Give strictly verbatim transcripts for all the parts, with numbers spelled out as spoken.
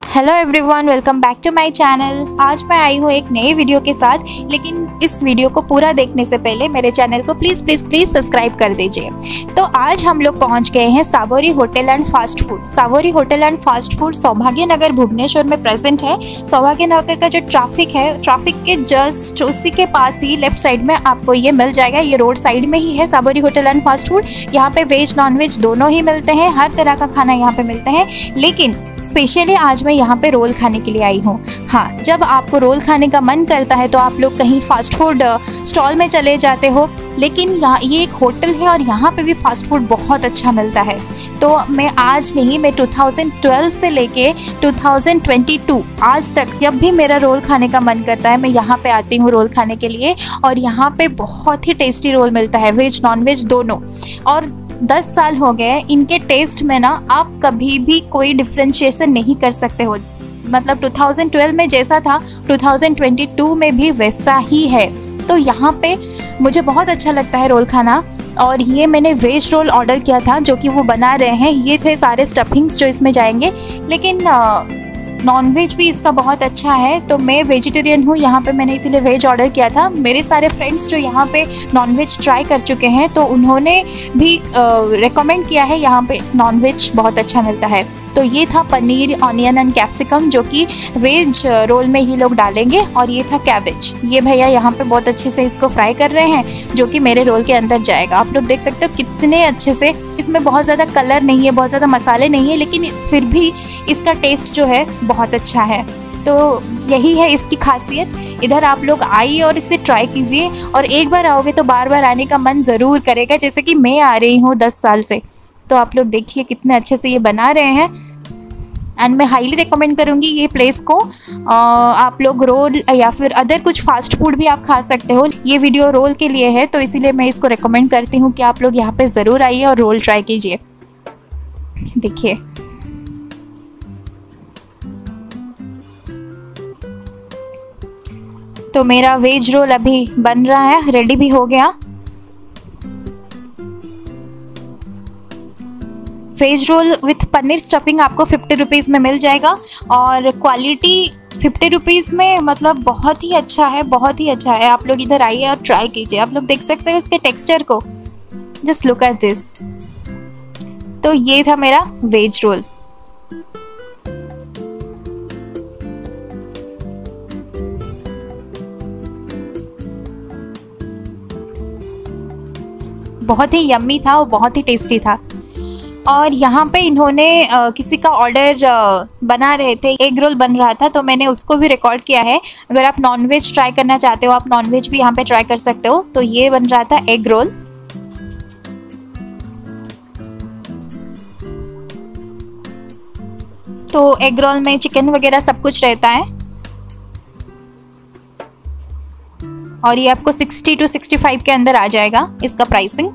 Hello everyone, welcome back to my channel. आज मैं आई हूँ एक नए वीडियो के साथ, लेकिन इस वीडियो को पूरा देखने से पहले मेरे चैनल को प्लीज़ प्लीज़ प्लीज़ सब्सक्राइब कर दीजिए। तो आज हम लोग पहुँच गए हैं Savoury hotel and fast food. Savoury hotel and fast food Saubhagya Nagar Bhubaneswar में प्रेजेंट है। सौभाग्य नगर का जो ट्रैफिक है, ट्रैफिक के जस्ट उसी के पास ही लेफ्ट साइड में आपको ये मिल जाएगा। ये रोड साइड में ही है Savoury hotel and fast food. यहाँ पे वेज नॉन वेज दोनों ही मिलते हैं, हर तरह का खाना यहाँ पे मिलते हैं। लेकिन स्पेशली आज मैं यहाँ पे रोल खाने के लिए आई हूँ। हाँ, जब आपको रोल खाने का मन करता है तो आप लोग कहीं फास्ट फूड स्टॉल में चले जाते हो, लेकिन यहाँ ये एक होटल है और यहाँ पे भी फास्ट फूड बहुत अच्छा मिलता है। तो मैं आज नहीं, मैं दो हज़ार बारह से लेके दो हज़ार बाईस आज तक जब भी मेरा रोल खाने का मन करता है मैं यहाँ पे आती हूँ रोल खाने के लिए। और यहाँ पे बहुत ही टेस्टी रोल मिलता है, वेज नॉन वेज दोनों। और दस साल हो गए इनके टेस्ट में ना, आप कभी भी कोई डिफ्रेंशिएशन नहीं कर सकते हो। मतलब दो हज़ार बारह में जैसा था दो हज़ार बाईस में भी वैसा ही है। तो यहाँ पे मुझे बहुत अच्छा लगता है रोल खाना। और ये मैंने वेज रोल ऑर्डर किया था जो कि वो बना रहे हैं। ये थे सारे स्टफिंग्स जो इसमें जाएंगे, लेकिन नॉन वेज भी इसका बहुत अच्छा है। तो मैं वेजिटेरियन हूँ यहाँ पे, मैंने इसीलिए वेज ऑर्डर किया था। मेरे सारे फ्रेंड्स जो यहाँ पे नॉन वेज ट्राई कर चुके हैं तो उन्होंने भी रेकमेंड किया है, यहाँ पे नॉन वेज बहुत अच्छा मिलता है। तो ये था पनीर, ऑनियन एंड कैप्सिकम जो कि वेज रोल में ही लोग डालेंगे। और ये था कैबेज। ये भैया यहाँ पे बहुत अच्छे से इसको फ्राई कर रहे हैं जो कि मेरे रोल के अंदर जाएगा। आप लोग देख सकते हो कितने अच्छे से। इसमें बहुत ज़्यादा कलर नहीं है, बहुत ज़्यादा मसाले नहीं है, लेकिन फिर भी इसका टेस्ट जो है बहुत अच्छा है। तो यही है इसकी खासियत। इधर आप लोग आइए और इसे ट्राई कीजिए, और एक बार आओगे तो बार बार आने का मन ज़रूर करेगा, जैसे कि मैं आ रही हूँ दस साल से। तो आप लोग देखिए कितने अच्छे से ये बना रहे हैं। एंड मैं हाईली रिकमेंड करूँगी ये प्लेस को। आ, आप लोग रोल या फिर अदर कुछ फास्ट फूड भी आप खा सकते हो। ये वीडियो रोल के लिए है तो इसीलिए मैं इसको रिकमेंड करती हूँ कि आप लोग यहाँ पे ज़रूर आइए और रोल ट्राई कीजिए। देखिए तो मेरा वेज रोल अभी बन रहा है, रेडी भी हो गया। Veg roll with paneer stuffing आपको फिफ्टी रुपीज़ में मिल जाएगा। और क्वालिटी फिफ्टी रुपीज़ में मतलब बहुत ही अच्छा है, बहुत ही अच्छा है। आप लोग इधर आइए और ट्राई कीजिए। आप लोग देख सकते हो इसके टेक्सचर को, जस्ट लुक एट दिस। तो ये था मेरा वेज रोल। बहुत ही यम्मी था और बहुत ही टेस्टी था। और यहाँ पे इन्होंने आ, किसी का ऑर्डर बना रहे थे, एग रोल बन रहा था, तो मैंने उसको भी रिकॉर्ड किया है। अगर आप नॉनवेज ट्राई करना चाहते हो, आप नॉनवेज भी यहाँ पे ट्राई कर सकते हो। तो ये बन रहा था एग रोल। तो एग रोल में चिकन वगैरह सब कुछ रहता है। और ये आपको साठ टू पैंसठ के अंदर आ जाएगा इसका प्राइसिंग।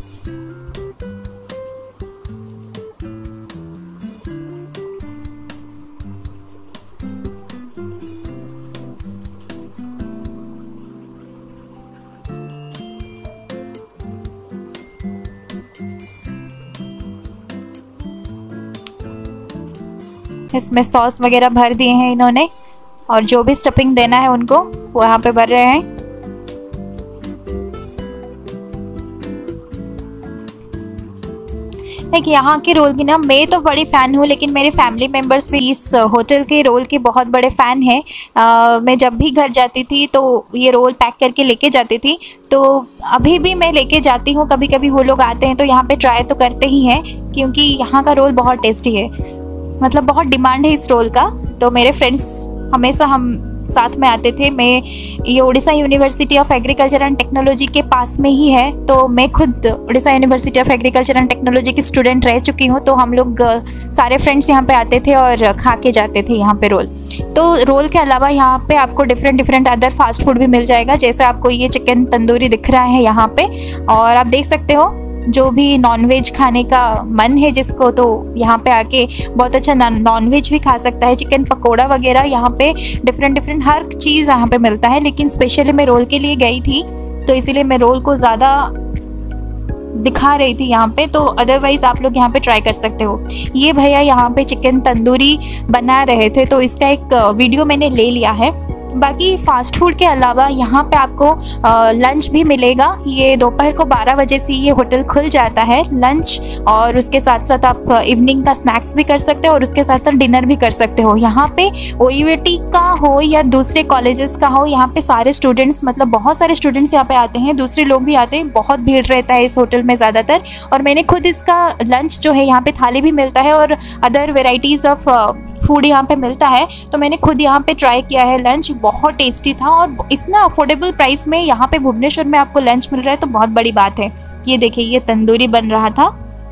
इसमें सॉस वगैरह भर दिए हैं इन्होंने, और जो भी स्टफिंग देना है उनको वो यहाँ पे भर रहे हैं। लाइक यहाँ के रोल की ना मैं तो बड़ी फ़ैन हूँ, लेकिन मेरे फैमिली मेम्बर्स भी इस होटल के रोल के बहुत बड़े फ़ैन हैं। मैं जब भी घर जाती थी तो ये रोल पैक करके लेके जाती थी। तो अभी भी मैं लेके जाती हूँ, कभी कभी वो लोग आते हैं तो यहाँ पे ट्राई तो करते ही हैं, क्योंकि यहाँ का रोल बहुत टेस्टी है। मतलब बहुत डिमांड है इस रोल का। तो मेरे फ्रेंड्स हमेशा हम साथ में आते थे। मैं ये Orissa university of agriculture and technology के पास में ही है, तो मैं खुद Orissa university of agriculture and technology की स्टूडेंट रह चुकी हूँ। तो हम लोग सारे फ्रेंड्स यहाँ पे आते थे और खा के जाते थे यहाँ पे रोल। तो रोल के अलावा यहाँ पे आपको different different other fast food भी मिल जाएगा। जैसे आपको ये चिकन तंदूरी दिख रहा है यहाँ पे, और आप देख सकते हो जो भी नॉनवेज खाने का मन है जिसको, तो यहाँ पे आके बहुत अच्छा नॉनवेज भी खा सकता है। चिकन पकोड़ा वगैरह यहाँ पे डिफरेंट डिफरेंट हर चीज़ यहाँ पे मिलता है। लेकिन स्पेशली मैं रोल के लिए गई थी तो इसीलिए मैं रोल को ज़्यादा दिखा रही थी यहाँ पे, तो अदरवाइज़ आप लोग यहाँ पे ट्राई कर सकते हो। ये भैया यहाँ पे चिकन तंदूरी बना रहे थे, तो इसका एक वीडियो मैंने ले लिया है। बाकी फ़ास्ट फूड के अलावा यहाँ पे आपको लंच भी मिलेगा। ये दोपहर को बारह बजे से ये होटल खुल जाता है, लंच, और उसके साथ साथ आप इवनिंग का स्नैक्स भी कर सकते हो और उसके साथ साथ डिनर भी कर सकते हो। यहाँ पे ओ यू ए टी का हो या दूसरे कॉलेजेस का हो, यहाँ पे सारे स्टूडेंट्स, मतलब बहुत सारे स्टूडेंट्स यहाँ पे आते हैं, दूसरे लोग भी आते हैं। बहुत भीड़ रहता है इस होटल में ज़्यादातर। और मैंने खुद इसका लंच जो है, यहाँ पे थाली भी मिलता है और अदर वेराइटीज़ ऑफ फूड यहाँ पे मिलता है, तो मैंने खुद यहाँ पे ट्राई किया है। लंच बहुत टेस्टी था और इतना अफोर्डेबल प्राइस में यहाँ पे भुवनेश्वर में आपको लंच मिल रहा है, तो बहुत बड़ी बात है। ये देखिए, ये तंदूरी बन रहा था।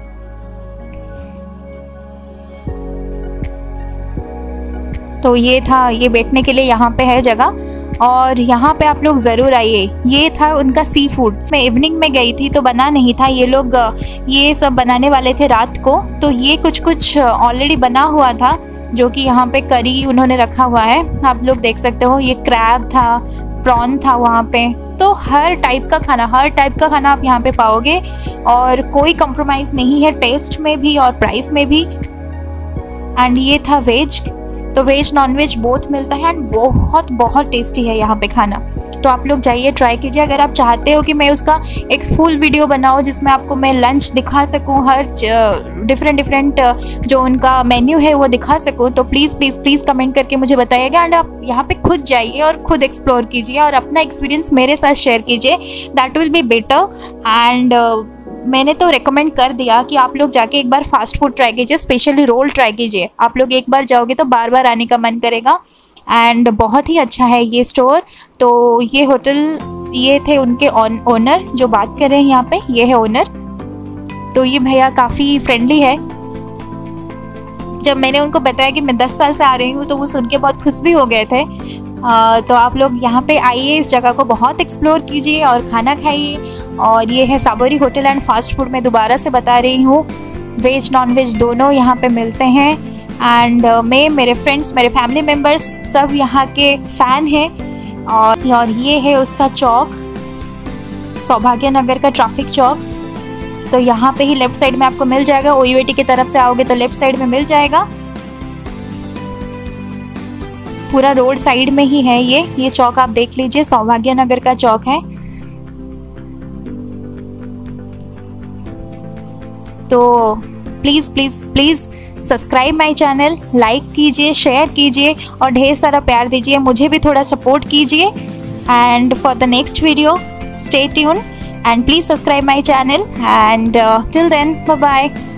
तो ये था, ये बैठने के लिए यहाँ पे है जगह, और यहाँ पे आप लोग ज़रूर आइए। ये था उनका सी फूड। मैं इवनिंग में गई थी तो बना नहीं था, ये लोग ये सब बनाने वाले थे रात को, तो ये कुछ कुछ ऑलरेडी बना हुआ था, जो कि यहाँ पे करी उन्होंने रखा हुआ है, आप लोग देख सकते हो। ये क्रैब था, प्रॉन था वहाँ पे, तो हर टाइप का खाना, हर टाइप का खाना आप यहाँ पे पाओगे और कोई कंप्रोमाइज़ नहीं है टेस्ट में भी और प्राइस में भी। एंड ये था वेज, तो वेज नॉन वेज बोथ मिलता है एंड बहुत बहुत टेस्टी है यहाँ पे खाना। तो आप लोग जाइए, ट्राई कीजिए। अगर आप चाहते हो कि मैं उसका एक फुल वीडियो बनाऊँ जिसमें आपको मैं लंच दिखा सकूँ, हर डिफरेंट डिफरेंट जो उनका मेन्यू है वो दिखा सकूँ, तो प्लीज़ प्लीज़ प्लीज़ कमेंट करके मुझे बताइएगा। एंड आप यहाँ पे खुद जाइए और खुद एक्सप्लोर कीजिए और अपना एक्सपीरियंस मेरे साथ शेयर कीजिए, that will be better. And मैंने तो रेकमेंड कर दिया कि आप लोग जाके एक बार फास्ट फूड ट्राई कीजिए, स्पेशली रोल ट्राई कीजिए। आप लोग एक बार जाओगे तो बार बार आने का मन करेगा। एंड बहुत ही अच्छा है ये स्टोर। तो ये होटल, ये थे उनके ओनर जो बात कर रहे हैं यहाँ पे, ये है ओनर। तो ये भैया काफ़ी फ्रेंडली है। जब मैंने उनको बताया कि मैं दस साल से आ रही हूँ तो वो सुन के बहुत खुश भी हो गए थे। आ, तो आप लोग यहाँ पे आइए, इस जगह को बहुत एक्सप्लोर कीजिए और खाना खाइए। और ये है Savoury hotel and fast food. मैं दोबारा से बता रही हूँ, वेज नॉन वेज दोनों यहाँ पे मिलते हैं। एंड uh, मैं, मेरे फ्रेंड्स, मेरे फैमिली मेम्बर्स सब यहाँ के फ़ैन हैं। और और ये है उसका चौक, सौभाग्य नगर का ट्रैफिक चौक। तो यहाँ पे ही लेफ़्ट साइड में आपको मिल जाएगा। ओ यू ए टी की तरफ से आओगे तो लेफ़्ट साइड में मिल जाएगा। पूरा रोड साइड में ही है ये ये चौक, आप देख लीजिए, सौभाग्य नगर का चौक है। तो please please please subscribe my channel, like कीजिए, शेयर कीजिए और ढेर सारा प्यार दीजिए, मुझे भी थोड़ा सपोर्ट कीजिए। And for the next video stay tune and please subscribe my channel. And till then, bye bye.